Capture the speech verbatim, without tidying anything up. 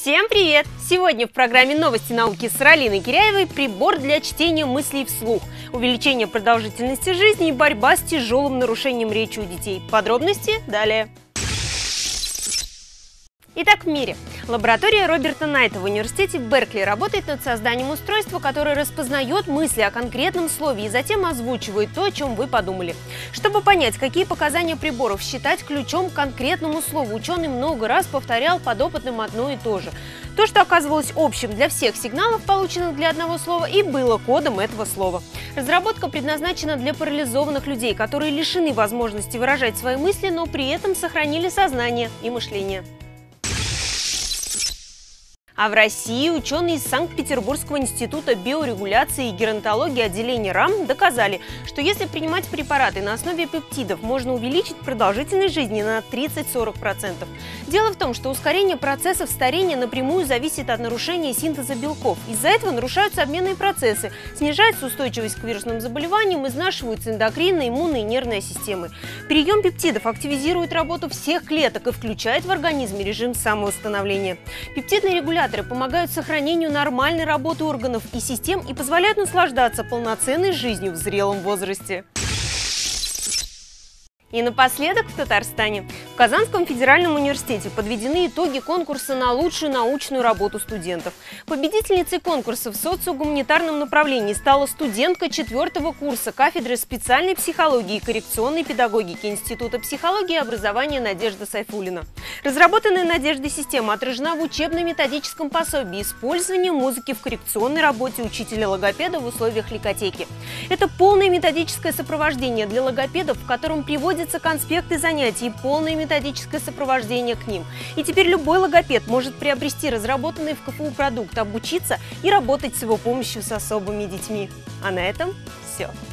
Всем привет! Сегодня в программе «Новости науки» с Ралиной Киряевой прибор для чтения мыслей вслух, увеличение продолжительности жизни и борьба с тяжелым нарушением речи у детей. Подробности далее. Итак, в мире. Лаборатория Роберта Найта в университете Беркли работает над созданием устройства, которое распознает мысли о конкретном слове и затем озвучивает то, о чем вы подумали. Чтобы понять, какие показания приборов считать ключом к конкретному слову, ученый много раз повторял подопытным одно и то же. То, что оказывалось общим для всех сигналов, полученных для одного слова, и было кодом этого слова. Разработка предназначена для парализованных людей, которые лишены возможности выражать свои мысли, но при этом сохранили сознание и мышление. А в России ученые из Санкт-Петербургского института биорегуляции и геронтологии отделения РАМ доказали, что если принимать препараты на основе пептидов, можно увеличить продолжительность жизни на тридцать-сорок процентов. Дело в том, что ускорение процессов старения напрямую зависит от нарушения синтеза белков. Из-за этого нарушаются обменные процессы, снижается устойчивость к вирусным заболеваниям, изнашиваются эндокринная, иммунная и нервная системы. Прием пептидов активизирует работу всех клеток и включает в организме режим самовосстановления. Пептидные регуляторы помогают сохранению нормальной работы органов и систем и позволяют наслаждаться полноценной жизнью в зрелом возрасте. И напоследок в Татарстане. В Казанском федеральном университете подведены итоги конкурса на лучшую научную работу студентов. Победительницей конкурса в социогуманитарном направлении стала студентка четвертого курса кафедры специальной психологии и коррекционной педагогики Института психологии и образования Надежда Сайфуллина. Разработанная Надеждой система отражена в учебно-методическом пособии «Использование музыки в коррекционной работе учителя-логопеда в условиях ликотеки». Это полное методическое сопровождение для логопедов, в котором приводится конспекты занятий и полное методическое сопровождение к ним. И теперь любой логопед может приобрести разработанный в ка эф у продукт, обучиться и работать с его помощью с особыми детьми. А на этом все.